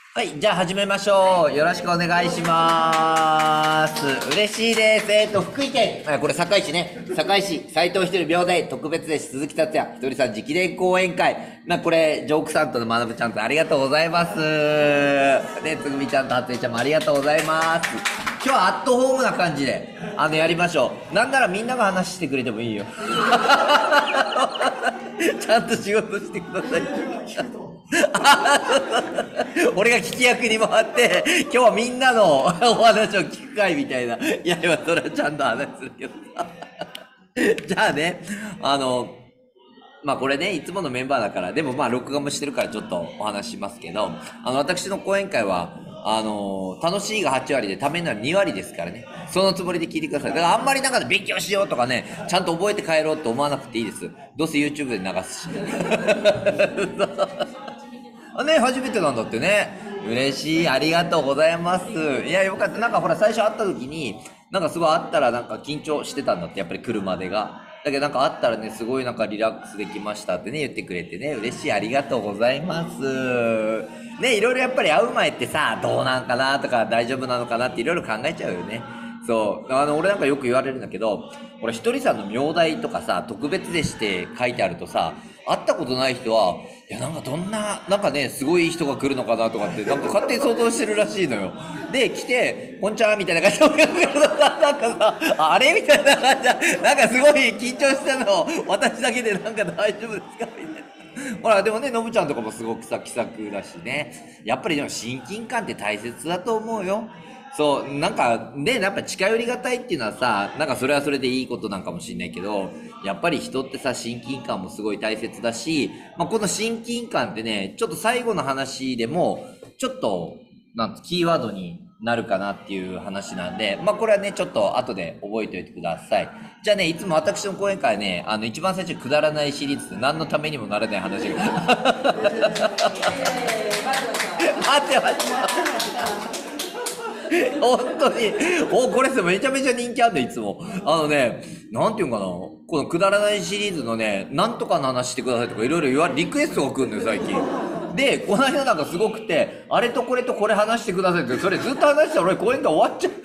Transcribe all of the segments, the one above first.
はい、じゃあ始めましょう。よろしくお願いします。嬉しいです。福井県、これ堺市ね。堺市、斎藤一人平等特別です。鈴木達也、ひとりさん直伝講演会。これ、ジョークさんとまなぶちゃんとありがとうございます。ね、つぐみちゃんとはつえちゃんもありがとうございます。今日はアットホームな感じで、やりましょう。なんならみんなが話してくれてもいいよ。ちゃんと仕事してください。俺が聞き役に回って、今日はみんなのお話を聞く会みたいな。いや、今それはちゃんと話するけどさ。じゃあね、これね、いつものメンバーだから、でも録画もしてるからちょっとお話しますけど、私の講演会は、楽しいが8割でためになる2割ですからね。そのつもりで聞いてください。だからあんまりなんか勉強しようとかね、ちゃんと覚えて帰ろうと思わなくていいです。どうせ YouTube で流すし。ね、初めてなんだってね。嬉しい。ありがとうございます。いや、よかった。なんかほら、最初会った時に、なんかすごい会ったらなんか緊張してたんだって、やっぱり来るまでが。だけどなんか会ったらね、すごいなんかリラックスできましたってね、言ってくれてね、嬉しい。ありがとうございます。ね、いろいろやっぱり会う前ってさ、どうなんかなとか、大丈夫なのかなっていろいろ考えちゃうよね。そう。俺なんかよく言われるんだけど、俺ひとりさんの名代とかさ、特別でして書いてあるとさ、会ったことない人は、いやなんかどんな、なんかね、すごい人が来るのかなとかって、なんか勝手に想像してるらしいのよ。で、来て、こんちゃみたいな感じで、なんかさ、あれみたいな感じで、なんかすごい緊張したの、私だけでなんか大丈夫ですかみたいな。ほら、でもね、のぶちゃんとかもすごくさ、気さくだしね。やっぱりでも親近感って大切だと思うよ。そう、なんか、ね、やっぱ近寄りがたいっていうのはさ、なんかそれはそれでいいことなんかもしれないけど、やっぱり人ってさ、親近感もすごい大切だし、この親近感ってね、ちょっと最後の話でも、ちょっと、キーワードになるかなっていう話なんで、これはね、ちょっと後で覚えておいてください。じゃあね、いつも私の講演会ね、一番最初にくだらないシリーズで何のためにもならない話が。待って待って。本当に。これめちゃめちゃ人気あんね、いつも。なんていうかな。このくだらないシリーズのね、なんとかの話してくださいとかいろいろリクエストが来るのよ、最近。で、この間なんかすごくて、あれとこれとこれ話してくださいって、それずっと話したら俺講演会終わっちゃ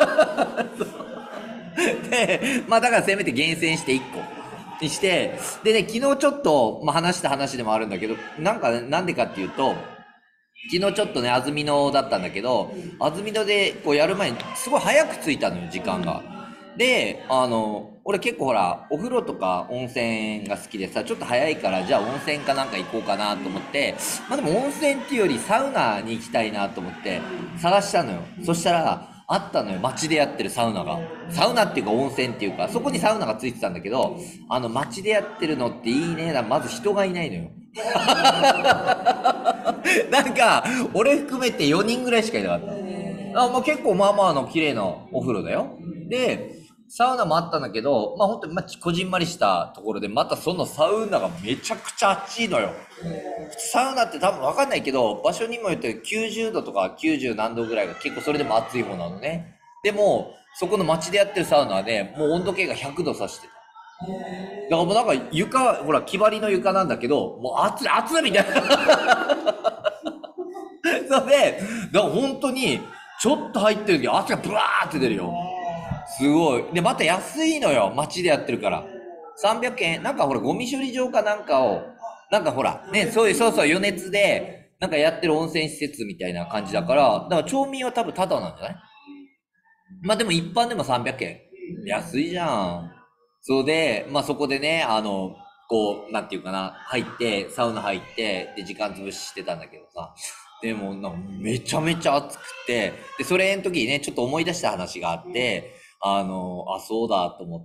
う。で、だからせめて厳選して1個。にして、でね、昨日ちょっと、話した話でもあるんだけど、なんでかっていうと、昨日ちょっとね、安曇野だったんだけど、安曇野でこうやる前にすごい早く着いたのよ、時間が。で、俺結構ほら、お風呂とか温泉が好きでさ、ちょっと早いから、じゃあ温泉かなんか行こうかなと思って、でも温泉っていうよりサウナに行きたいなと思って探したのよ。そしたら、あったのよ、街でやってるサウナが。サウナっていうか温泉っていうか、そこにサウナがついてたんだけど、街でやってるのっていいね。まず人がいないのよ。なんか、俺含めて4人ぐらいしかいなかった。結構まあまあの綺麗なお風呂だよ。で、サウナもあったんだけど、本当にこじんまりしたところで、またそのサウナがめちゃくちゃ暑いのよ。サウナって多分わかんないけど、場所にもよって90度とか90何度ぐらいが結構それでも暑い方なのね。でも、そこの街でやってるサウナはね、もう温度計が100度指してた。だからもうなんか床、ほら、木張りの床なんだけど、もう熱い、熱いみたいな。それで、だから本当に、ちょっと入ってる時汗がブワーって出るよ。すごい。で、また安いのよ。街でやってるから。300円。なんかほら、ゴミ処理場かなんかを、なんかほら、ね、そうそう、余熱で、なんかやってる温泉施設みたいな感じだから、だから町民は多分タダなんじゃない？でも一般でも300円。安いじゃん。そうで、そこでね、こう、なんていうかな、入って、サウナ入って、で、時間潰ししてたんだけどさ。でも、めちゃめちゃ暑くて、で、それの時にね、ちょっと思い出した話があって、そうだと思って、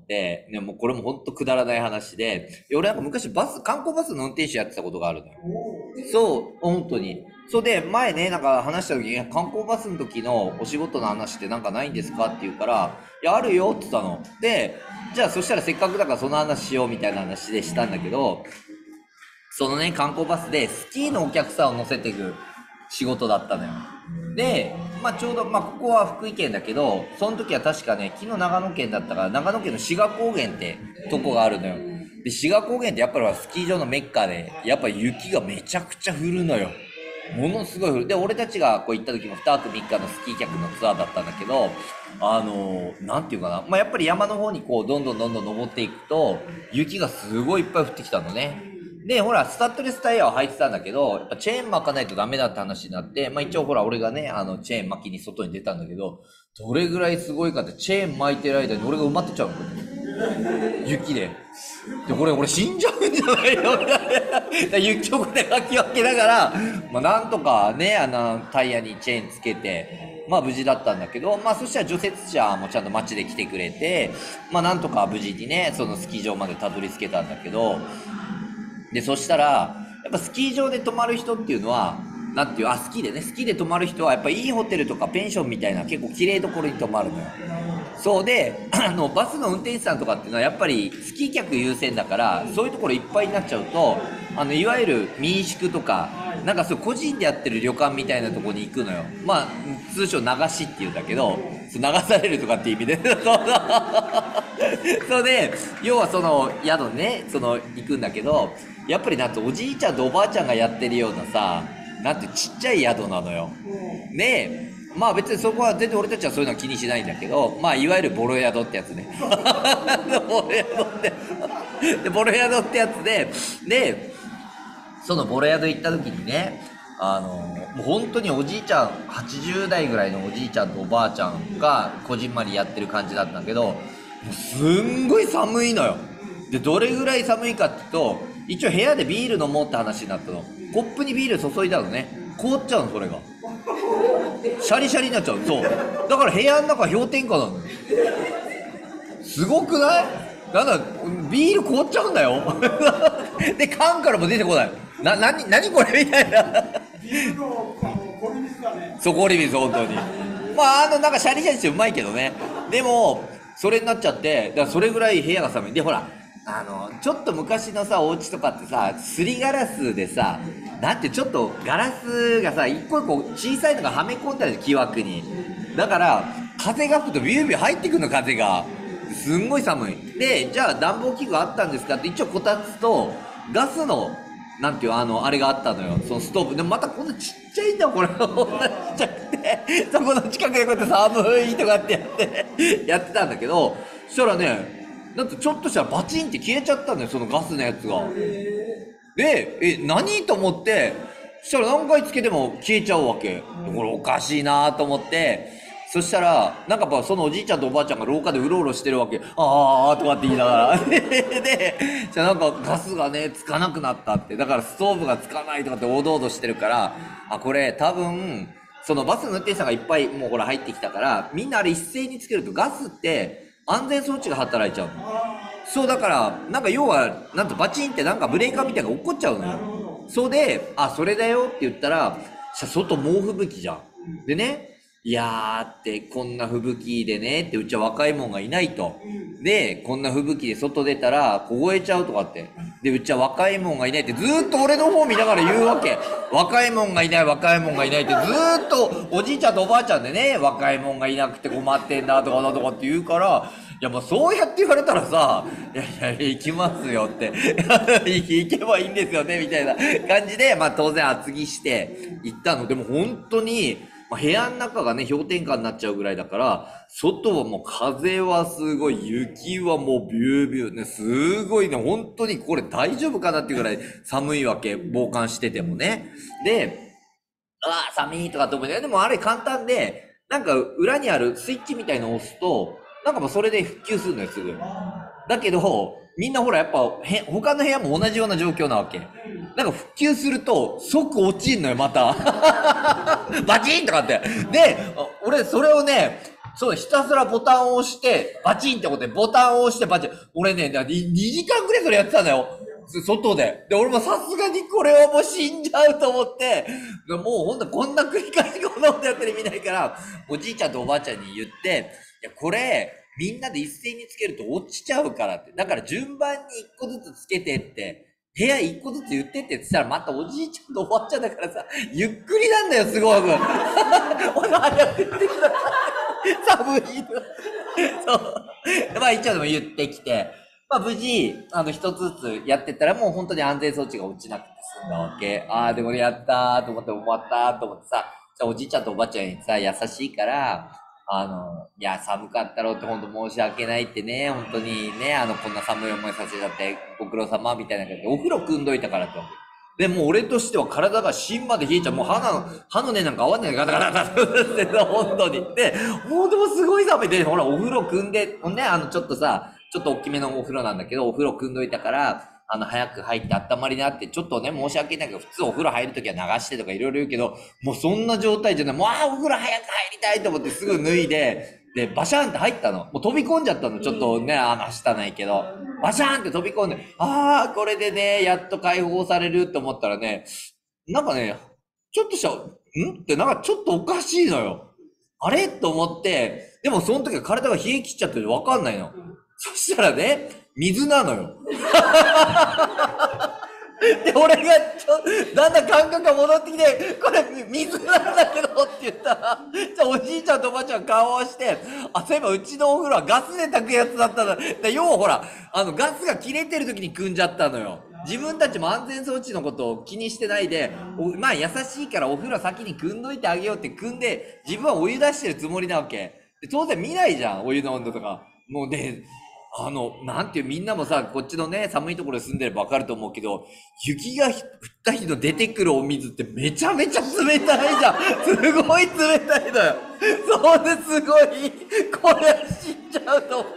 ね、もうこれもほんとくだらない話で、俺なんか昔観光バスの運転手やってたことがあるのよ。そう、本当に。そうで、前ね、なんか話した時に、観光バスの時のお仕事の話ってなんかないんですかって言うから、いや、あるよって言ったの。で、じゃあそしたらせっかくだからその話しようみたいな話でしたんだけど、そのね、観光バスでスキーのお客さんを乗せていく仕事だったのよ。で、ちょうど、ここは福井県だけど、その時は確かね、昨日長野県だったから、長野県の志賀高原ってとこがあるのよ。で、志賀高原ってやっぱりスキー場のメッカで、やっぱ雪がめちゃくちゃ降るのよ。 ものすごい降る。で、俺たちがこう行った時も2泊3日のスキー客のツアーだったんだけど、なんていうかな。まあ、やっぱり山の方にこう、どんどんどんどん登っていくと、雪がすごいいっぱい降ってきたのね。で、ほら、スタッドレスタイヤを履いてたんだけど、やっぱチェーン巻かないとダメだって話になって、まあ一応ほら、俺がね、チェーン巻きに外に出たんだけど、どれぐらいすごいかって、チェーン巻いてる間に俺が埋まってっちゃうの。雪で。で、これ俺死んじゃうんじゃないよみたいな。雪をこれかき分けながら、まあなんとかね、タイヤにチェーンつけて、まあ無事だったんだけど、まあそしたら除雪車もちゃんと街で来てくれて、まあなんとか無事にね、そのスキー場までたどり着けたんだけど、で、そしたら、やっぱスキー場で泊まる人っていうのは、なんていう、スキーでね、スキーで泊まる人は、やっぱいいホテルとかペンションみたいな結構綺麗どころに泊まるのよ。そうで、バスの運転手さんとかっていうのはやっぱりスキー客優先だから、そういうところいっぱいになっちゃうと、いわゆる民宿とか、なんかそう個人でやってる旅館みたいなところに行くのよ。まあ、通称流しっていうんだけど、流されるとかっていう意味で。それで、要はその宿ね、行くんだけど、やっぱりなんとおじいちゃんとおばあちゃんがやってるようなさ、なんてちっちゃい宿なのよ。ねえ、まあ別にそこは全然俺たちはそういうのは気にしないんだけど、まあいわゆるボロ宿ってやつね。ボロ宿って。で、ボロ宿ってやつで、そのボロ宿行った時にね、もう本当におじいちゃん、80代ぐらいのおじいちゃんとおばあちゃんがこじんまりやってる感じだったんだけど、もうすんごい寒いのよ。で、どれぐらい寒いかっていうと、一応部屋でビール飲もうって話になったの。コップにビール注いだのね。凍っちゃうの、それが。シャリシャリになっちゃう。そう。だから部屋の中氷点下なの。すごくない？なんだ、ビール凍っちゃうんだよ。で、缶からも出てこない。何これみたいな。ビールの氷水だね。そう、氷水、本当に。まあ、なんかシャリシャリしてうまいけどね。でも、それになっちゃって、だからそれぐらい部屋が寒い。で、ほら、ちょっと昔のさ、お家とかってさ、すりガラスでさ、なんてちょっとガラスがさ、一個一個小さいのがはめ込んである木枠に。だから、風が吹くとビュービュー入ってくるの、風が。すんごい寒い。で、じゃあ暖房器具あったんですかって一応こたつと、ガスの、なんていう、あれがあったのよ。そのストーブ。でもまたこんなちっちゃいんだよ、これ。こんなちっちゃくて。そこの近くでこうやって寒いとかってやってたんだけど、そしたらね、なんとちょっとしたらバチンって消えちゃったんだよ、そのガスのやつが。で、何と思って、そしたら何回つけても消えちゃうわけ。これおかしいなと思って、そしたら、なんかやっぱそのおじいちゃんとおばあちゃんが廊下でうろうろしてるわけ。あーとかって言いながら。で、じゃあなんかガスがね、つかなくなったって。だからストーブがつかないとかっておどおどしてるから、これ多分、そのバスの運転手さんがいっぱいもうほら入ってきたから、みんなあれ一斉につけるとガスって安全装置が働いちゃうの。そうだから、なんか要は、なんとバチンってなんかブレーカーみたいなのが落っこっちゃうのよ。そうで、それだよって言ったら、外猛吹雪じゃん。でね、いやーってこんな吹雪でねってうちは若いもんがいないと。で、こんな吹雪で外出たら凍えちゃうとかって。で、うちは若いもんがいないってずーっと俺の方見ながら言うわけ。若いもんがいない、若いもんがいないってずーっとおじいちゃんとおばあちゃんでね、若いもんがいなくて困ってんだとかだとかって言うから、いやもうそうやって言われたらさ、いやいや行きますよって行けばいいんですよねみたいな感じで、まあ当然厚着して行ったの。でも本当に、まあ、部屋の中がね氷点下になっちゃうぐらいだから、外はもう風はすごい、雪はもうビュービューね、すごいね、本当にこれ大丈夫かなっていうぐらい寒いわけ、防寒しててもね。で、寒いとかと思うね。でもあれ簡単で、なんか裏にあるスイッチみたいのを押すと、なんかもうそれで復旧するのよ、すぐ。だけど、みんなほらやっぱ、他の部屋も同じような状況なわけ。なんか復旧すると、即落ちんのよ、また。バチンとかって。で、俺それをね、そう、ひたすらボタンを押して、バチンってことで、ボタンを押してバチン。俺ね、2時間くらいそれやってたんだよ。外で。で、俺もさすがにこれはもう死んじゃうと思って、もうほんとこんな繰り返しこんなことやってる意味ないから、おじいちゃんとおばあちゃんに言って、いや、これ、みんなで一斉につけると落ちちゃうからって。だから順番に一個ずつつけてって、部屋一個ずつ言ってって言ったらまたおじいちゃんとおばあちゃんだからさ、ゆっくりなんだよ、すごく。俺早く言ってください。寒いの。そう。まあ一応でも言ってきて。 まあ無事、一つずつやってったらもう本当に安全装置が落ちなくて済んだわけ。ああ、でもやったーと思って終わったーと思ってさ、おじいちゃんとおばあちゃんにさ、優しいから、いや、寒かったろうって本当申し訳ないってね、本当にね、こんな寒い思いさせちゃってご苦労様みたいな感じで、お風呂汲んどいたからって。で、もう俺としては体が芯まで冷えちゃう。もう歯の根なんか合わないガタガタガタってさ、本当に。で、本当すごい寒いで、ほら、お風呂汲んで、ほんで、ちょっとさ、ちょっと大きめのお風呂なんだけど、お風呂汲んどいたから、早く入って温まりなって、ちょっとね、申し訳ないけど、普通お風呂入るときは流してとかいろいろ言うけど、もうそんな状態じゃない。もう、お風呂早く入りたいと思ってすぐ脱いで、で、バシャーンって入ったの。もう飛び込んじゃったの。ちょっとね、したないけど。バシャーンって飛び込んで、これでね、やっと解放されるって思ったらね、なんかね、ちょっとってなんかちょっとおかしいのよ。あれと思って、でもその時は体が冷え切っちゃっててわかんないの。そしたらね、水なのよ。で、俺がだんだん感覚が戻ってきて、これ水なんだけどって言ったら、おじいちゃんとおばあちゃん顔をして、そういえばうちのお風呂はガスで炊くやつだったんだ。要はほら、ガスが切れてる時に汲んじゃったのよ。自分たちも安全装置のことを気にしてないで、まあ優しいからお風呂先に汲んどいてあげようって汲んで、自分はお湯出してるつもりなわけ。で当然見ないじゃん、お湯の温度とか。もうね、なんていう、みんなもさ、こっちのね、寒いところに住んでればわかると思うけど、雪が降った日の出てくるお水ってめちゃめちゃ冷たいじゃん。すごい冷たいのよ。そうですごい、これ死んじゃうと思って。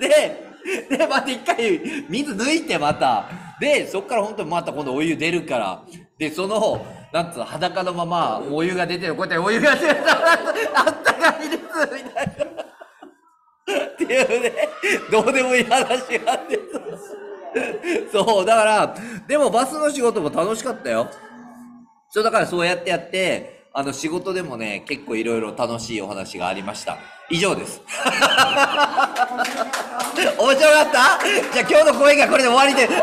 で、また一回水抜いてまた。で、そっから本当にまた今度お湯出るから。で、なんつうの、裸のままお湯が出てる。こうやってお湯が出る。あったかいです、みたいな。っていうね、どうでもいい話があって。そう、だから、でもバスの仕事も楽しかったよ。そう、だからそうやってやって、仕事でもね、結構いろいろ楽しいお話がありました。以上です。面白かった？じゃあ今日の講演会これで終わりで。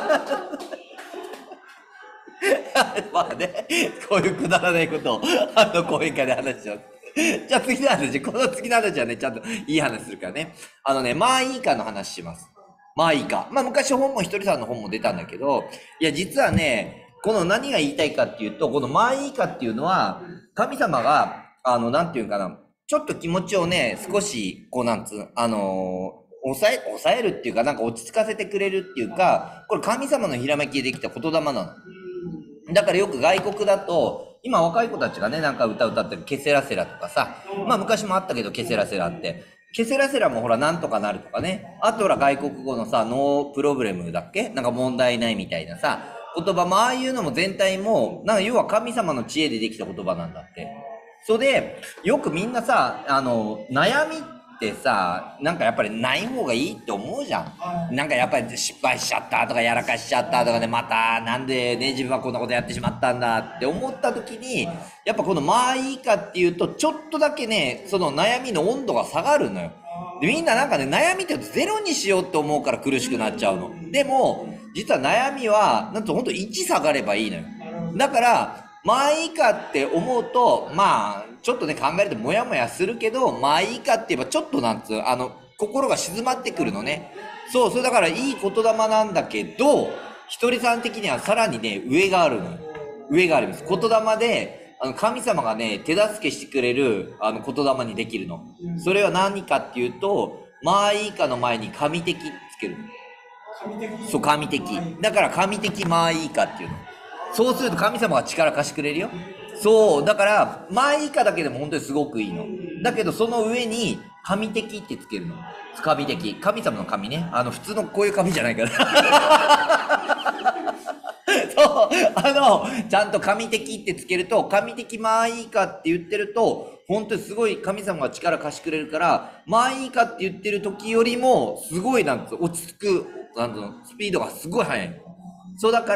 まあね、こういうくだらないことを、講演会で話しちゃう。じゃあ次の話、この次の話はね、ちゃんといい話するからね。まあいいかの話します。まあいいか。まあ昔本もひとりさんの本も出たんだけど、いや実はね、この何が言いたいかっていうと、このまあいいかっていうのは、神様が、なんていうかな、ちょっと気持ちをね、少し、こうなんつう、抑えるっていうか、なんか落ち着かせてくれるっていうか、これ神様のひらめきでできた言霊なの。だからよく外国だと、今若い子たちがね、なんか歌ってるケセラセラとかさ、まあ昔もあったけどケセラセラって、ケセラセラもほらなんとかなるとかね、あとほら外国語のさ、ノープロブレムだっけなんか問題ないみたいなさ、言葉もああいうのも全体も、なんか要は神様の知恵でできた言葉なんだって。それで、よくみんなさ、悩みってさ、なんかやっぱりない方がいいって思うじゃん。なんかやっぱり失敗しちゃったとかやらかしちゃったとかでまたなんでね自分はこんなことやってしまったんだって思った時に、やっぱこのまあいいかっていうとちょっとだけね、その悩みの温度が下がるのよ。でみんななんかね、悩みってゼロにしようって思うから苦しくなっちゃうの。でも、実は悩みは、なんとほんと1下がればいいのよ。だから、まあいいかって思うと、まあ、ちょっとね、考えるとモヤモヤするけど、まあいいかって言えば、ちょっとなんつう、心が静まってくるのね。そう、それだからいい言霊なんだけど、ひとりさん的にはさらにね、上があるのよ。上があります。言霊で、神様がね、手助けしてくれる、言霊にできるの。それは何かっていうと、まあいいかの前に神的つけるの。そう、神的。だから神的まあいいかっていうの。そうすると神様が力貸してくれるよ。そう、だから、まあいいかだけでも本当にすごくいいの。だけどその上に神的ってつけるの。神的。神様の神ね。普通のこういう神じゃないから。そう、ちゃんと神的ってつけると、神的まあいいかって言ってると、本当にすごい神様が力貸してくれるから、まあいいかって言ってる時よりも、すごいなんつう、落ち着く、なんつうの、スピードがすごい速い。そうだから、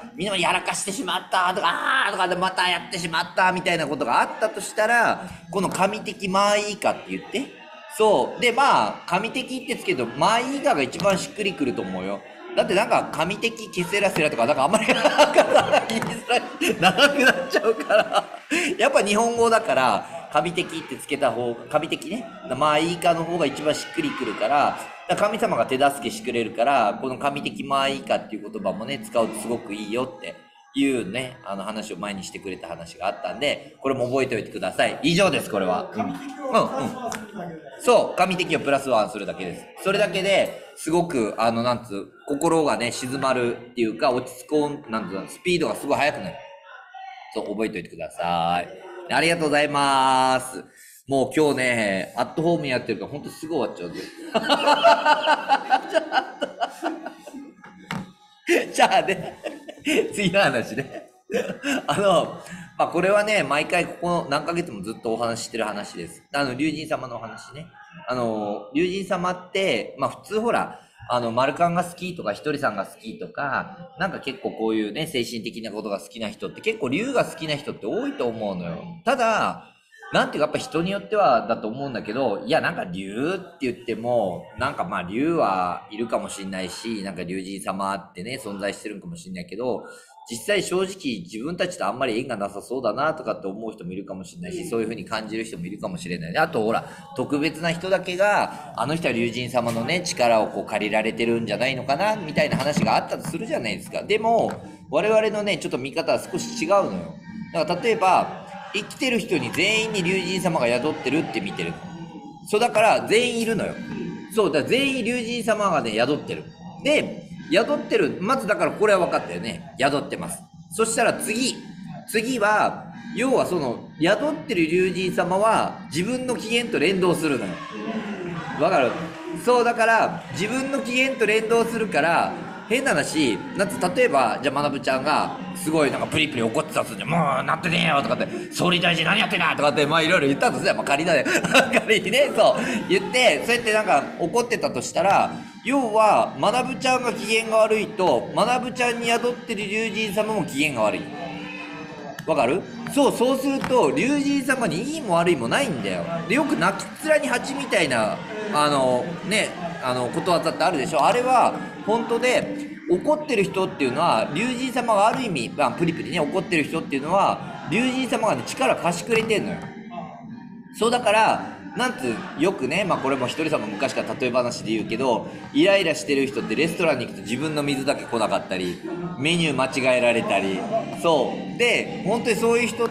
みんなやらかしてしまったとか、とかでまたやってしまったみたいなことがあったとしたら、この神的まあいいかって言って。そう。で、まあ、神的ってつけると、まあいいかが一番しっくりくると思うよ。だってなんか、神的ケセラセラとか、なんかあんまり言いづらい、長くなっちゃうから。やっぱ日本語だから、神的ってつけた方が、神的ね。まあいいかの方が一番しっくりくるから、 だから神様が手助けしてくれるから、この神的マイカっていう言葉もね、使うとすごくいいよっていうね、話を前にしてくれた話があったんで、これも覚えておいてください。以上です、これは。そう、神的をプラスワンするだけです。それだけですごく、なんつう、心がね、静まるっていうか、落ち着こう、なんつう、スピードがすごい速くなる。そう、覚えておいてください。ありがとうございます。もう今日ね、アットホームやってるから、ほんとすぐ終わっちゃうぜ。じゃあね、次の話ね。これはね、毎回ここ何ヶ月もずっとお話ししてる話です。龍神様のお話ね。龍神様って、普通ほら、丸カンが好きとか、ひとりさんが好きとか、なんか結構こういうね、精神的なことが好きな人って結構龍が好きな人って多いと思うのよ。ただ、なんていうかやっぱ人によってはだと思うんだけど、いやなんか龍って言っても、なんか龍はいるかもしれないし、なんか龍神様ってね、存在してるかもしれないけど、実際正直自分たちとあんまり縁がなさそうだなとかって思う人もいるかもしれないし、そういう風に感じる人もいるかもしれない。あとほら、特別な人だけが、あの人は龍神様のね、力をこう借りられてるんじゃないのかな、みたいな話があったとするじゃないですか。でも、我々のね、ちょっと見方は少し違うのよ。だから例えば、生きてる人に全員に龍神様が宿ってるって見てる。そうだから全員いるのよ。そうだ、全員龍神様がね、宿ってる。で、宿ってる。まずだからこれは分かったよね。宿ってます。そしたら次は、要はその、宿ってる龍神様は自分の機嫌と連動するのよ。わかる？そうだから、自分の機嫌と連動するから、変な話、例えば、じゃあ、まなぶちゃんが、すごいなんかプリプリ怒ってたっつって、もうなってねえよとかって、総理大臣何やってんだとかって、いろいろ言ったんですよ。仮だね。仮にね、そう。言って、そうやってなんか怒ってたとしたら、要は、まなぶちゃんが機嫌が悪いと、まなぶちゃんに宿ってる龍神様も機嫌が悪い。わかる？そうすると、龍神様にいいも悪いもないんだよ。で、よく泣きっ面に蜂みたいな、ことわざってあるでしょ。あれは、本当で、怒ってる人っていうのは、龍神様がある意味、プリプリね、怒ってる人っていうのは、龍神様がね、力貸してくれてんのよ。そうだから、なんつよくね、これもひとりさんも昔から例え話で言うけど、イライラしてる人ってレストランに行くと自分の水だけ来なかったり、メニュー間違えられたり、そう。で、本当にそういう人って、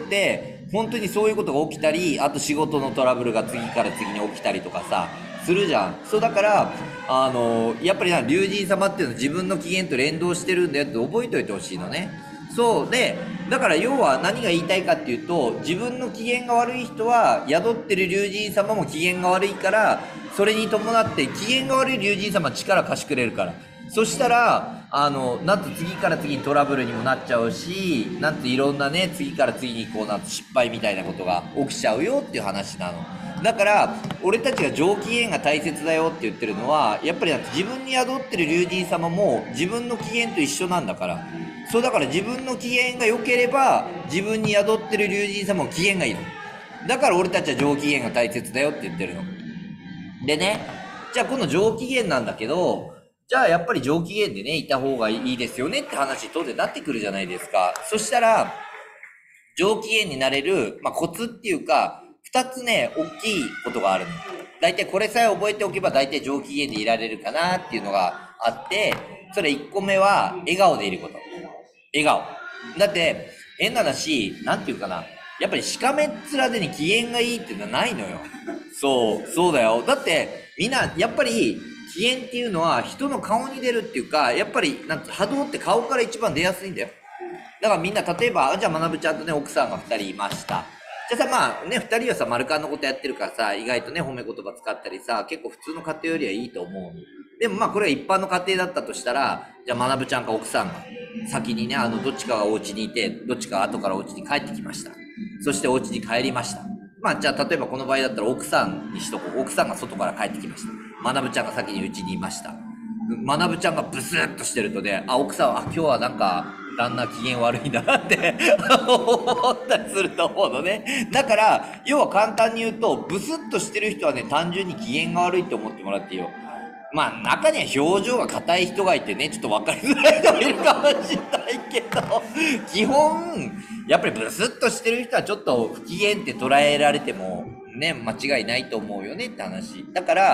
本当にそういうことが起きたり、あと仕事のトラブルが次から次に起きたりとかさ、するじゃん。そうだから、やっぱり龍神様っていうのは自分の機嫌と連動してるんだよって覚えておいてほしいのね。そうで、だから要は何が言いたいかっていうと、自分の機嫌が悪い人は宿ってる龍神様も機嫌が悪いから、それに伴って機嫌が悪い龍神様は力貸してくれるから。そしたら、次から次にトラブルにもなっちゃうし、いろんなね、次から次にこう失敗みたいなことが起きちゃうよっていう話なの。だから、俺たちが上機嫌が大切だよって言ってるのは、やっぱり自分に宿ってる龍神様も自分の機嫌と一緒なんだから。そうだから自分の機嫌が良ければ、自分に宿ってる龍神様も機嫌がいいの。だから俺たちは上機嫌が大切だよって言ってるの。でね、じゃあこの上機嫌なんだけど、じゃあやっぱり上機嫌でね、いた方がいいですよねって話当然なってくるじゃないですか。そしたら、上機嫌になれる、コツっていうか、二つね、大きいことがあるの。だいたいこれさえ覚えておけば大体上機嫌でいられるかなっていうのがあって、それ1個目は笑顔でいること。笑顔。だって、変な話、なんていうかな。やっぱりしかめっ面でに機嫌がいいっていうのはないのよ。そうだよ。だって、みんな、やっぱり、機嫌っていうのは人の顔に出るっていうか、やっぱり、波動って顔から一番出やすいんだよ。だからみんな、例えば、じゃあ、まなぶちゃんとね、奥さんが2人いました。じゃあさ、2人はさ、丸カンのことやってるからさ、意外とね、褒め言葉使ったりさ、結構普通の家庭よりはいいと思う。でもこれは一般の家庭だったとしたら、じゃあ、まなぶちゃんか奥さんが、先にね、どっちかがお家にいて、どっちか後からお家に帰ってきました。そしてお家に帰りました。じゃあ、例えばこの場合だったら奥さんにしとこう。奥さんが外から帰ってきました。まなぶちゃんが先に家にいました。まなぶちゃんがブスッとしてるとね、奥さんは、今日はなんか、旦那機嫌悪いんだなって思ったりすると思うのね。だから、要は簡単に言うと、ブスッとしてる人はね、単純に機嫌が悪いって思ってもらっていいよ。中には表情が硬い人がいてね、ちょっと分かりづらい人もいるかもしれないけど、基本、やっぱりブスッとしてる人はちょっと不機嫌って捉えられてもね、間違いないと思うよねって話。だから、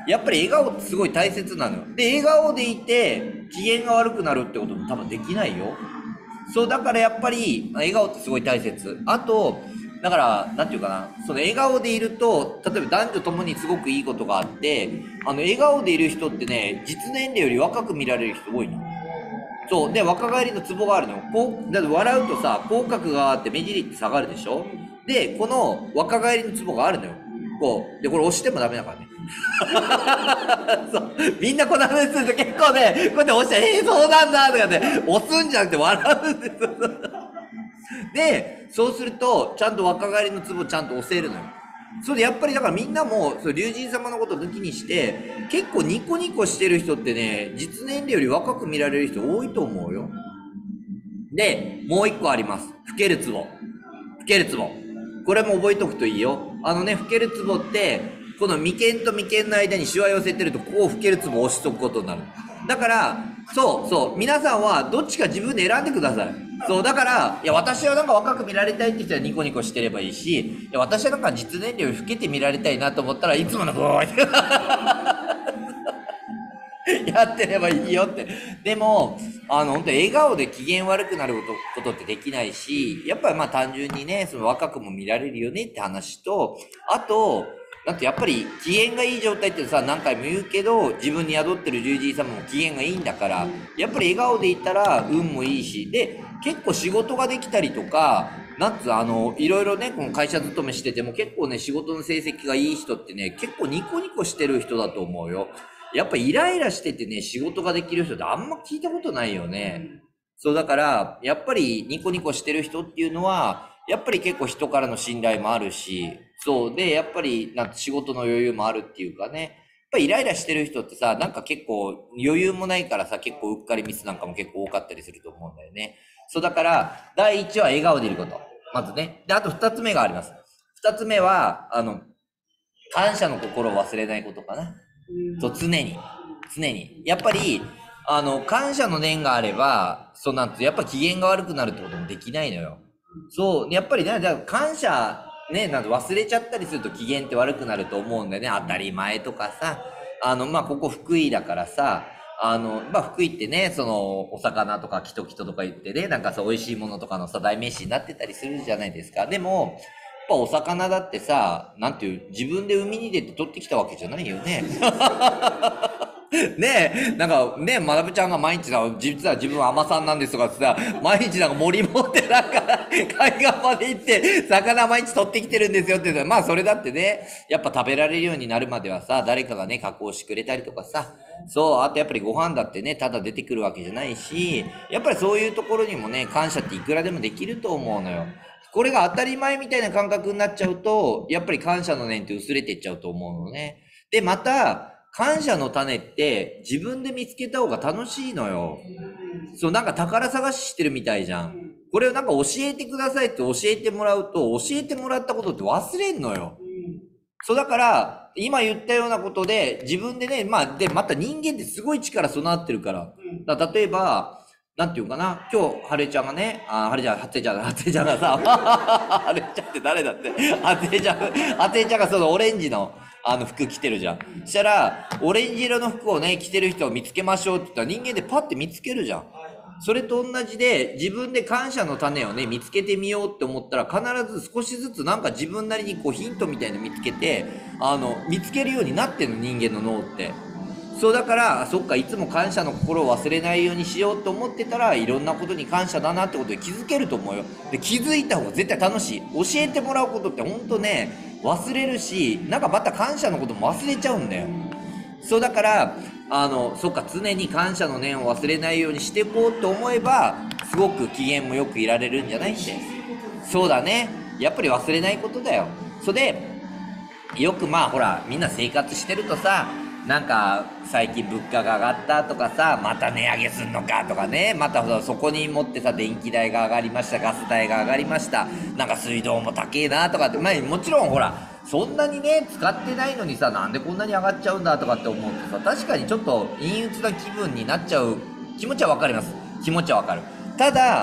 やっぱり笑顔ってすごい大切なのよ。で、笑顔でいて、機嫌が悪くなるってことも多分できないよ。そう、だからやっぱり、笑顔ってすごい大切。あと、だから、なんていうかな、その笑顔でいると、例えば男女ともにすごくいいことがあって、笑顔でいる人ってね、実年齢より若く見られる人多いの。そう。で、若返りのツボがあるの。だって笑うとさ、口角があって目尻って下がるでしょ。で、この若返りのツボがあるのよ。こう。で、これ押してもダメだからね。そう。みんなこんな話すると結構ね、こうやって押して、そうなんだとかね、押すんじゃなくて笑うんですよ。で、そうすると、ちゃんと若返りのツボちゃんと押せるのよ。それでやっぱりだからみんなも、龍神様のこと抜きにして、結構ニコニコしてる人ってね、実年齢より若く見られる人多いと思うよ。で、もう一個あります。老けるツボ。老けるツボ。これも覚えとくといいよ。老けるツボって、この眉間と眉間の間にシワ寄せてると、こう老けるツボを押しとくことになる。だから、そう、皆さんはどっちか自分で選んでください。そう、だから、いや、私はなんか若く見られたいって人はニコニコしてればいいし、いや、私はなんか実年齢より老けて見られたいなと思ったらいつものこうやってればいいよって。でも、本当笑顔で機嫌悪くなることってできないし、やっぱりまあ単純にね、その若くも見られるよねって話と、あと、だってやっぱり機嫌がいい状態ってさ、何回も言うけど、自分に宿ってる龍神様も機嫌がいいんだから、やっぱり笑顔でいったら運もいいし、で、結構仕事ができたりとか、いろいろね、この会社勤めしてても結構ね、仕事の成績がいい人ってね、結構ニコニコしてる人だと思うよ。やっぱイライラしててね、仕事ができる人ってあんま聞いたことないよね。そうだから、やっぱりニコニコしてる人っていうのは、やっぱり結構人からの信頼もあるし、そうで、やっぱり仕事の余裕もあるっていうかね。やっぱりイライラしてる人ってさ、なんか結構余裕もないからさ、結構うっかりミスなんかも結構多かったりすると思うんだよね。そうだから、第一は笑顔でいること。まずね。で、あと二つ目があります。二つ目は、感謝の心を忘れないことかな。そう、常に。やっぱり、感謝の念があれば、やっぱ機嫌が悪くなるってこともできないのよ。そう、やっぱりね、感謝、ね、忘れちゃったりすると機嫌って悪くなると思うんだよね。当たり前とかさ。ここ福井だからさ、福井ってね、お魚とかキトキトとか言ってね、美味しいものとかのさ、代名詞になってたりするじゃないですか。でも、やっぱお魚だってさ、自分で海に出て取ってきたわけじゃないよね。ねえ、まなぶちゃんが毎日実は自分は海女さんなんですとかさ、毎日森持って海岸まで行って、魚毎日取ってきてるんですよって言うまあそれだってね、やっぱ食べられるようになるまではさ、誰かがね、加工してくれたりとかさ、そう、あとやっぱりご飯だってね、ただ出てくるわけじゃないし、やっぱりそういうところにもね、感謝っていくらでもできると思うのよ。これが当たり前みたいな感覚になっちゃうと、やっぱり感謝の念って薄れていっちゃうと思うのね。で、また、感謝の種って自分で見つけた方が楽しいのよ。そう、宝探ししてるみたいじゃん。これを教えてくださいって教えてもらうと、教えてもらったことって忘れんのよ。そうだから、今言ったようなことで、自分でね、また人間ってすごい力備わってるから。例えば、なんていうかな、今日、はれちゃんがね、はれちゃんがさ、はれちゃんって誰だって、はてちゃんがそのオレンジの、服着てるじゃん。そしたら、オレンジ色の服をね、着てる人を見つけましょうって言ったら人間でパッて見つけるじゃん。それと同じで、自分で感謝の種をね、見つけてみようって思ったら、必ず少しずつ自分なりにヒントみたいなの見つけて、見つけるようになってんの、人間の脳って。そうだから、そっか、いつも感謝の心を忘れないようにしようと思ってたら、いろんなことに感謝だなってことで気づけると思うよ。で、気づいた方が絶対楽しい。教えてもらうことってほんとね、忘れるし、また感謝のことも忘れちゃうんだよ。そうだから、そっか、常に感謝の念を忘れないようにしていこうと思えば、すごく機嫌もよくいられるんじゃないって。そうだね。やっぱり忘れないことだよ。それで、よくほら、みんな生活してるとさ、最近物価が上がったとかさ、また値上げすんのかとかね、またそこに持ってさ、電気代が上がりました、ガス代が上がりました、水道も高えなとかって、もちろんほら、そんなにね、使ってないのにさ、なんでこんなに上がっちゃうんだとかって思うとさ、確かにちょっと陰鬱な気分になっちゃう気持ちはわかります。気持ちはわかる。ただ、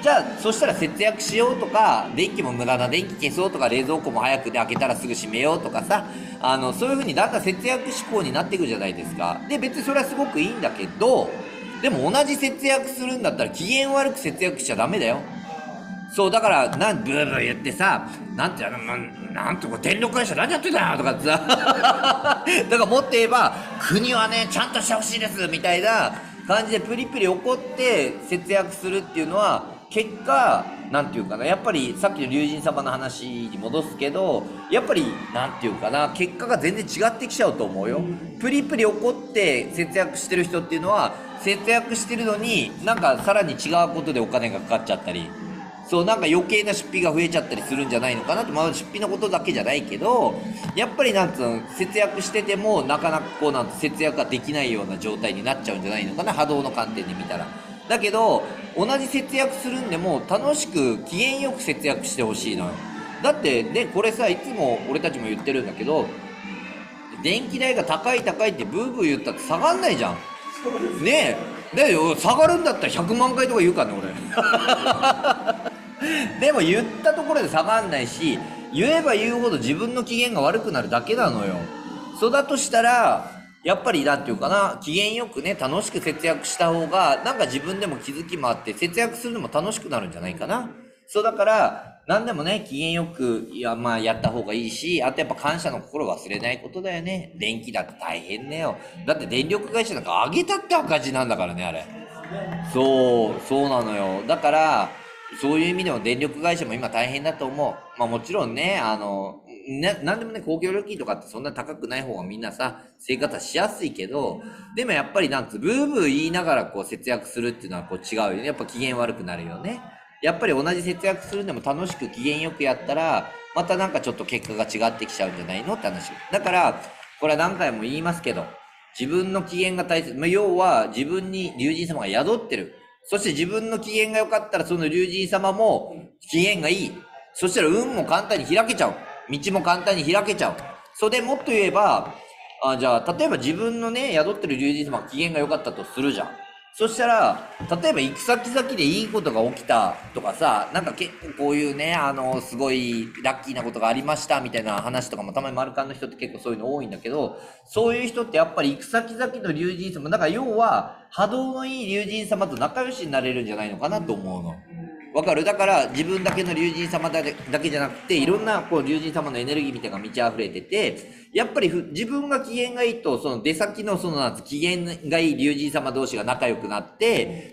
じゃあ、そしたら節約しようとか、電気も無駄な電気消そうとか、冷蔵庫も早くで開けたらすぐ閉めようとかさ、そういう風にだんだん節約志向になっていくじゃないですか。で、別にそれはすごくいいんだけど、でも同じ節約するんだったら機嫌悪く節約しちゃダメだよ。そう、だから、ブーブー言ってさ、なんてなんとか電力会社何やってんだよとかってさ、だからもっと言えば、国はね、ちゃんとしてほしいですみたいな感じでプリプリ怒って節約するっていうのは、結果、なんていうかな、やっぱりさっきの龍神様の話に戻すけど、やっぱり、なんていうかな、結果が全然違ってきちゃうと思うよ。プリプリ怒って節約してる人っていうのは、節約してるのになんかさらに違うことでお金がかかっちゃったり、そう、なんか余計な出費が増えちゃったりするんじゃないのかなと。まあ出費のことだけじゃないけど、やっぱりなんつうの、節約しててもなかなかこうなんて節約ができないような状態になっちゃうんじゃないのかな、波動の観点で見たら。だけど、同じ節約するんでも楽しく機嫌よく節約してほしいのよ。だってね、これさ、いつも俺たちも言ってるんだけど、電気代が高い高いってブーブー言ったって下がんないじゃん。ねえ。だよ、下がるんだったら100万回とか言うからね、俺。でも言ったところで下がんないし、言えば言うほど自分の機嫌が悪くなるだけなのよ。そうだとしたら、やっぱりなんていうかな、機嫌よくね、楽しく節約した方が、なんか自分でも気づきもあって、節約するのも楽しくなるんじゃないかな。そうだから、何でもね、機嫌よく、まあやった方がいいし、あとやっぱ感謝の心忘れないことだよね。電気だって大変だよ。だって電力会社なんか上げたって赤字なんだからね、あれ。そうなのよ。だから、そういう意味でも電力会社も今大変だと思う。まあもちろんね、なんでもね、公共料金とかってそんな高くない方がみんなさ、生活はしやすいけど、でもやっぱりなんつう、ブーブー言いながらこう節約するっていうのはこう違うよね。やっぱ機嫌悪くなるよね。やっぱり同じ節約するんでも楽しく機嫌よくやったら、またなんかちょっと結果が違ってきちゃうんじゃないのって話。だから、これは何回も言いますけど、自分の機嫌が大切。まあ、要は自分に龍神様が宿ってる。そして自分の機嫌が良かったらその龍神様も機嫌がいい。そしたら運も簡単に開けちゃう。道も簡単に開けちゃう。それでもっと言えば、じゃあ、例えば自分のね、宿ってる龍神様が機嫌が良かったとするじゃん。そしたら、例えば行く先々でいいことが起きたとかさ、なんか結構こういうね、すごいラッキーなことがありましたみたいな話とかもたまに丸カンの人って結構そういうの多いんだけど、そういう人ってやっぱり行く先々の龍神様、だから要は波動のいい龍神様と仲良しになれるんじゃないのかなと思うの。わかる？だから自分だけの龍神様だけじゃなくて、いろんなこう龍神様のエネルギーみたいなのが満ち溢れてて、やっぱり自分が機嫌がいいと、その出先のそのなんつ機嫌がいい龍神様同士が仲良くなって、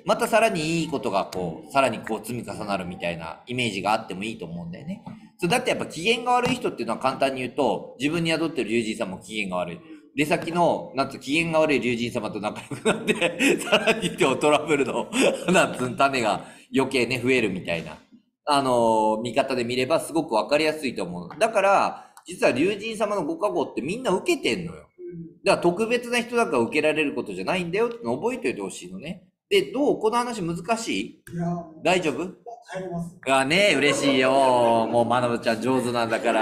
またさらにいいことがこう、さらにこう積み重なるみたいなイメージがあってもいいと思うんだよね。そう、だってやっぱ機嫌が悪い人っていうのは簡単に言うと、自分に宿ってる龍神様も機嫌が悪い。出先の、なんつ機嫌が悪い龍神様と仲良くなって、さらにトラブルの、なんつ種が余計ね、増えるみたいな、見方で見ればすごくわかりやすいと思う。だから、実は龍神様のご加護ってみんな受けてんのよ。だから特別な人だから受けられることじゃないんだよって覚えておいてほしいのね。で、どうこの話難しい？いや、大丈夫？入ります。あね、嬉しいよ。もうまなぶちゃん上手なんだから。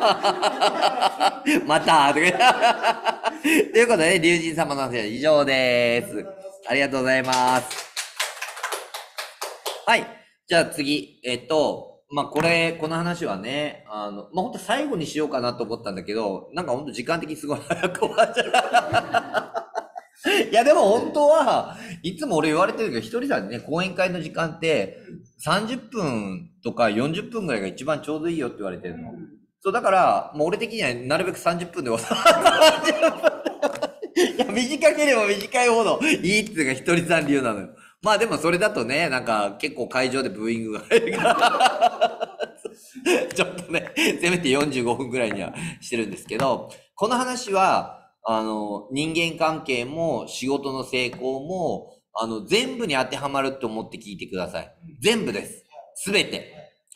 またということで、龍神様の話は以上です。ありがとうございます。はい。じゃあ次、まあ、この話はね、まあ、ほんと最後にしようかなと思ったんだけど、なんかほんと時間的にすごい早く終わっちゃう。いや、でも本当は、いつも俺言われてるけど、一人さんね、講演会の時間って、30分とか40分ぐらいが一番ちょうどいいよって言われてるの。そう、だから、もう俺的にはなるべく30分で収まる。いや、短ければ短いほどいいっていうのが一人さん流なのよ。まあでもそれだとね、なんか結構会場でブーイングが入るから、ちょっとね、せめて45分ぐらいにはしてるんですけど、この話は、人間関係も仕事の成功も、全部に当てはまると思って聞いてください。全部です。すべて。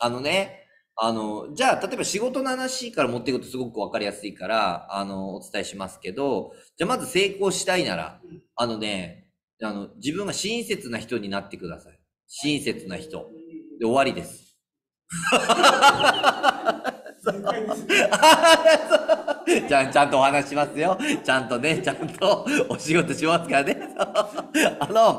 じゃあ、例えば仕事の話から持っていくとすごくわかりやすいから、お伝えしますけど、じゃあまず成功したいなら、自分が親切な人になってください。親切な人。で、終わりです。ちゃんとお話しますよ。ちゃんとね、ちゃんとお仕事しますからね。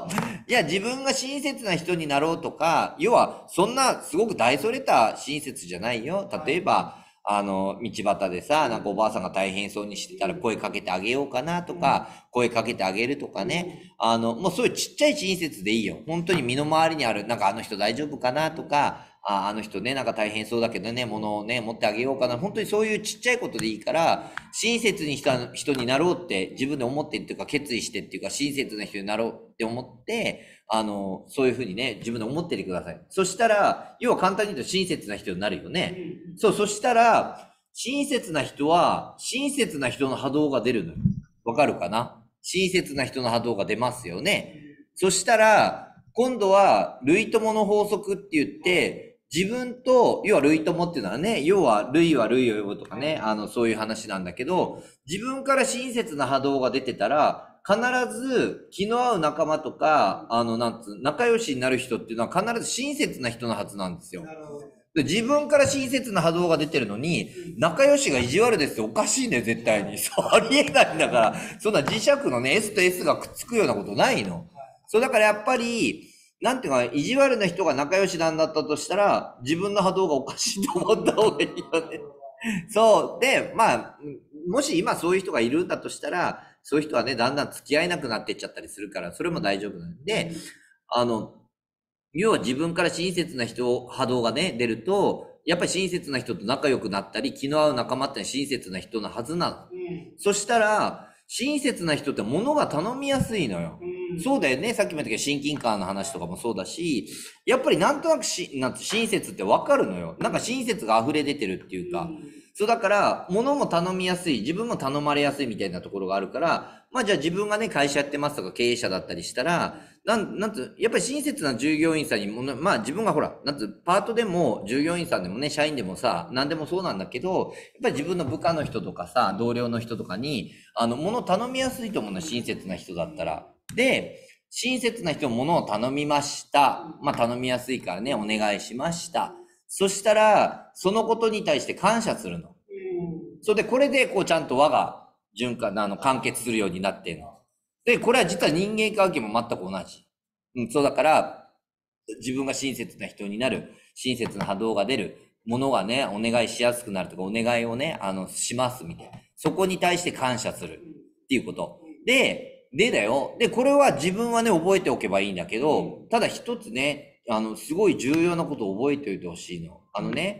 いや、自分が親切な人になろうとか、要は、そんな、すごく大それた親切じゃないよ。例えば、道端でさ、なんかおばあさんが大変そうにしてたら声かけてあげようかなとか、声かけてあげるとかね。もうそういうちっちゃい親切でいいよ。本当に身の回りにある、なんかあの人大丈夫かなとか、あの人ね、なんか大変そうだけどね、物をね、持ってあげようかな。本当にそういうちっちゃいことでいいから、親切にした人になろうって自分で思ってっていうか、決意してっていうか、親切な人になろうって思って、そういうふうにね、自分で思っててください。そしたら、要は簡単に言うと親切な人になるよね。そう、そしたら、親切な人は、親切な人の波動が出るのよ。わかるかな？親切な人の波動が出ますよね。そしたら、今度は、類友の法則って言って、自分と、要は類友っていうのはね、要は類は類を呼ぶとかね、そういう話なんだけど、自分から親切な波動が出てたら、必ず気の合う仲間とか、仲良しになる人っていうのは必ず親切な人のはずなんですよ。で自分から親切な波動が出てるのに、仲良しが意地悪ですよ。おかしいね、絶対に。そう、ありえないんだから。そんな磁石のね、S と S がくっつくようなことないの。そう、だからやっぱり、なんていうか、意地悪な人が仲良しなんだったとしたら、自分の波動がおかしいと思った方がいいよね。そう。で、まあ、もし今そういう人がいるんだとしたら、そういう人はね、だんだん付き合えなくなっていっちゃったりするから、それも大丈夫なんで、あの、要は自分から親切な人、波動がね、出ると、やっぱり親切な人と仲良くなったり、気の合う仲間って親切な人のはずなの。そしたら、親切な人って物が頼みやすいのよ。そうだよね。さっきも言ったけど、親近感の話とかもそうだし、やっぱりなんとなくなんて親切ってわかるのよ。なんか親切が溢れ出てるっていうか。そうだから、物も頼みやすい、自分も頼まれやすいみたいなところがあるから、まあじゃあ自分がね、会社やってますとか経営者だったりしたら、なんつ、やっぱり親切な従業員さんにも、まあ自分がほら、パートでも従業員さんでもね、社員でもさ、何でもそうなんだけど、やっぱり自分の部下の人とかさ、同僚の人とかに、物頼みやすいと思うの、親切な人だったら。で、親切な人も物を頼みました。まあ頼みやすいからね、お願いしました。そしたら、そのことに対して感謝するの。それで、これで、こう、ちゃんと輪が循環、完結するようになってんの。で、これは実は人間関係も全く同じ。そうだから、自分が親切な人になる、親切な波動が出る、ものがね、お願いしやすくなるとか、お願いをね、しますみたいな。そこに対して感謝するっていうこと。でだよ。で、これは自分はね、覚えておけばいいんだけど、ただ一つね、すごい重要なことを覚えておいてほしいの。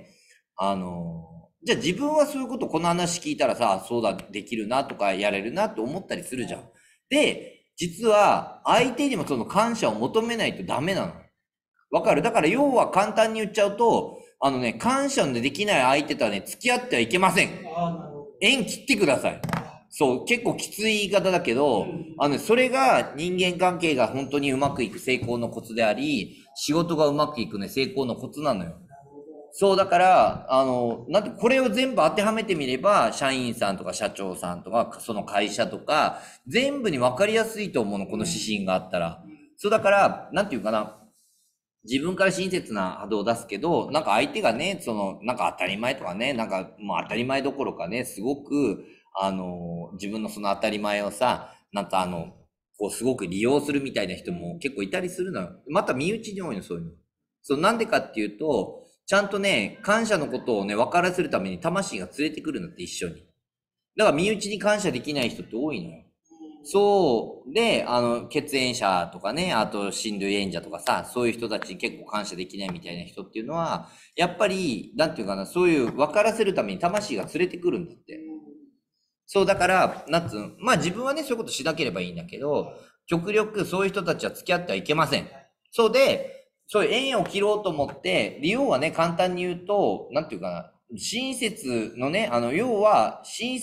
じゃあ自分はそういうこと、この話聞いたらさ、そうだ、できるなとか、やれるなって思ったりするじゃん。で、実は、相手にもその感謝を求めないとダメなの。わかる？だから要は簡単に言っちゃうと、感謝のできない相手とはね、付き合ってはいけません。縁切ってください。そう、結構きつい言い方だけど、それが人間関係が本当にうまくいく成功のコツであり、仕事がうまくいくね、成功のコツなのよ。そう、だから、これを全部当てはめてみれば、社員さんとか社長さんとか、その会社とか、全部に分かりやすいと思うの、この指針があったら。そう、だから、なんていうかな。自分から親切な波動を出すけど、なんか相手がね、なんか当たり前とかね、なんかもう当たり前どころかね、すごく、自分のその当たり前をさ、こうすごく利用するみたいな人も結構いたりするのよ。また身内に多いの、そういうの。そう、なんでかっていうと、ちゃんとね、感謝のことをね、分からせるために魂が連れてくるのって一緒に。だから身内に感謝できない人って多いのよ。そう。で、血縁者とかね、あと親類縁者とかさ、そういう人たちに結構感謝できないみたいな人っていうのは、やっぱり、なんていうかな、そういう分からせるために魂が連れてくるんだって。そう、だから、まあ自分はね、そういうことしなければいいんだけど、極力そういう人たちは付き合ってはいけません。そうで、そういう縁を切ろうと思って、利用はね、簡単に言うと、なんていうかな、親切のね、要は、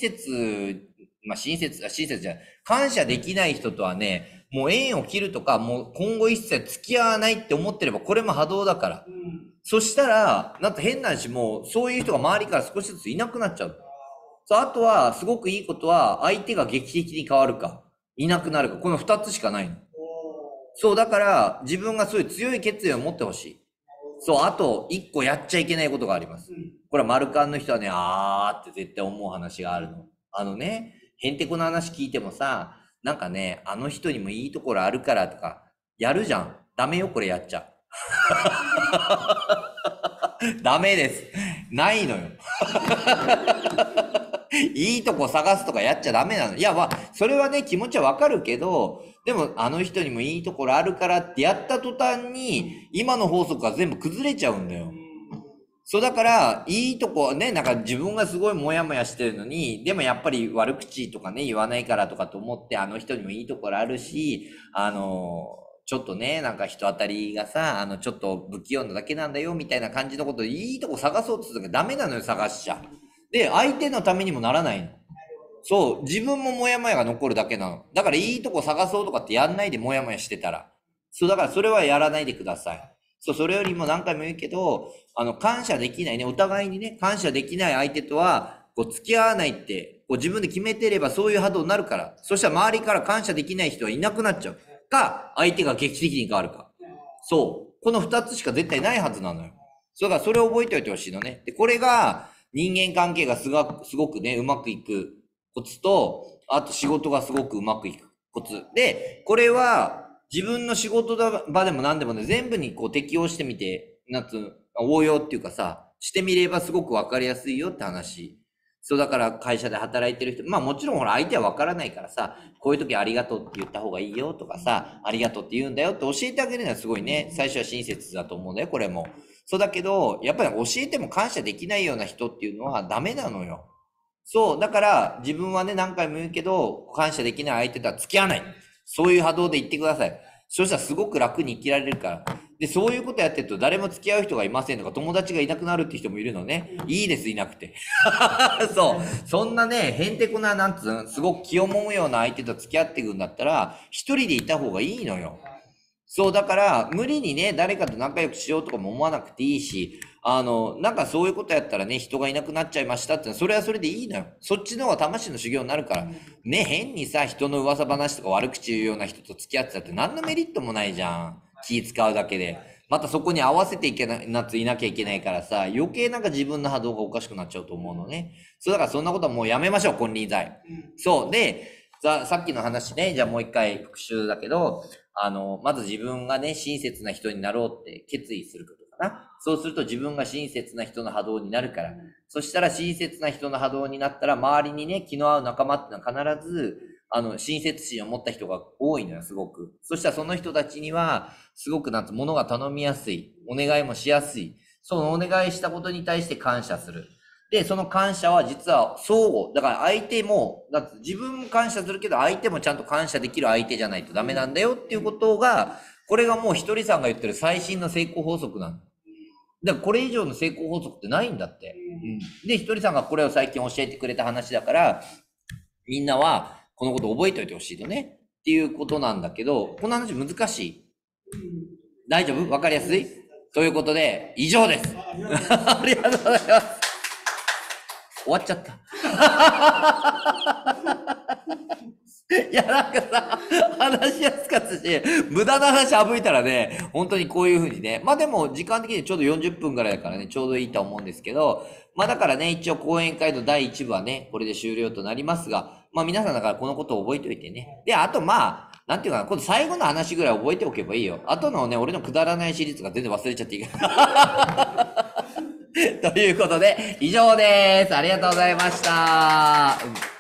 親切じゃない、感謝できない人とはね、もう縁を切るとか、もう今後一切付き合わないって思ってれば、これも波動だから。そしたら、なんか変な話、もうそういう人が周りから少しずついなくなっちゃう。そう、あとは、すごくいいことは、相手が劇的に変わるか、いなくなるか、この二つしかないの。そう、だから、自分がそういう強い決意を持ってほしい。そう、あと、一個やっちゃいけないことがあります。これはマルカンの人はね、あーって絶対思う話があるの。へんてこの話聞いてもさ、なんかね、あの人にもいいところあるからとか、 やるじゃん。ダメよ、これやっちゃ。ダメです。ないのよ。いいとこ探すとかやっちゃダメなの。いや、まあ、それはね、気持ちはわかるけど、でも、あの人にもいいところあるからってやった途端に、今の法則が全部崩れちゃうんだよ。そうだから、いいとこね、なんか自分がすごいモヤモヤしてるのに、でもやっぱり悪口とかね、言わないからとかと思って、あの人にもいいところあるし、ちょっとね、なんか人当たりがさ、ちょっと不器用なだけなんだよ、みたいな感じのことで、いいとこ探そうとするけどダメなのよ、探しちゃ。で、相手のためにもならないの。そう、自分もモヤモヤが残るだけなの。だからいいとこ探そうとかってやんないでモヤモヤしてたら。そう、だからそれはやらないでください。そう、それよりも何回も言うけど、感謝できないね、お互いにね、感謝できない相手とは、こう、付き合わないって、こう自分で決めてればそういう波動になるから。そしたら周りから感謝できない人はいなくなっちゃう。か、相手が劇的に変わるか。そう。この二つしか絶対ないはずなのよ。だからそれを覚えておいてほしいのね。で、これが人間関係がすごくね、うまくいくコツと、あと仕事がすごくうまくいくコツ。で、これは自分の仕事場でも何でもね、全部にこう適用してみて、応用っていうかさ、してみればすごくわかりやすいよって話。そうだから会社で働いてる人、まあもちろんほら相手はわからないからさ、こういう時ありがとうって言った方がいいよとかさ、ありがとうって言うんだよって教えてあげるのはすごいね、最初は親切だと思うんだよ、これも。そうだけど、やっぱり教えても感謝できないような人っていうのはダメなのよ。そう、だから自分はね、何回も言うけど、感謝できない相手とは付き合わない。そういう波動で言ってください。そしたらすごく楽に生きられるから。で、そういうことやってると誰も付き合う人がいませんとか、友達がいなくなるって人もいるのね。いいです、いなくて。そう。そんなね、へんてこな、なんつうの、すごく気をもむような相手と付き合っていくんだったら、一人でいた方がいいのよ。そう、だから、無理にね、誰かと仲良くしようとかも思わなくていいし、なんかそういうことやったらね、人がいなくなっちゃいましたって、それはそれでいいのよ。そっちの方が魂の修行になるから。ね、変にさ、人の噂話とか悪口言うような人と付き合ってたって何のメリットもないじゃん。気使うだけで。またそこに合わせていけない、いなきゃいけないからさ、余計なんか自分の波動がおかしくなっちゃうと思うのね。そう、だからそんなことはもうやめましょう、金輪際。そう。で、さっきの話ね、じゃあもう一回復習だけど、まず自分がね、親切な人になろうって決意することかな。そうすると自分が親切な人の波動になるから。そしたら親切な人の波動になったら、周りにね、気の合う仲間ってのは必ず、親切心を持った人が多いのよ、すごく。そしたらその人たちには、すごく物が頼みやすい。お願いもしやすい。そのお願いしたことに対して感謝する。で、その感謝は実は相互。だから相手も、だって自分も感謝するけど相手もちゃんと感謝できる相手じゃないとダメなんだよっていうことが、これがもうひとりさんが言ってる最新の成功法則なの。だからこれ以上の成功法則ってないんだって。うん、で、ひとりさんがこれを最近教えてくれた話だから、みんなはこのことを覚えておいてほしいとね。っていうことなんだけど、この話難しい？大丈夫？わかりやすい？ということで、以上です。ありがとうございます。終わっちゃった。いや、なんかさ、話しやすかったし、無駄な話省いたらね、本当にこういう風にね。まあでも、時間的にちょうど40分ぐらいだからね、ちょうどいいと思うんですけど、まあだからね、一応講演会の第1部はね、これで終了となりますが、まあ皆さんだからこのことを覚えておいてね。で、あとまあ、なんていうかな、この最後の話ぐらい覚えておけばいいよ。あとのね、俺のくだらないシリーズが全然忘れちゃっていいから。ということで、以上です。ありがとうございました。